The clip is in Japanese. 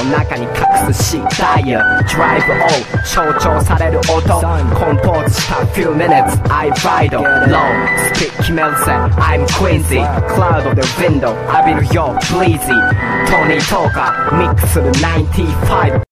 中に隠すしダイヤ Drive on 象徴される音コンポーズした few minutes I vital low スピッ決めるぜ I'm Quincy Cloud of the window 浴びるよ Bleezy トニー・トーカーミックスする95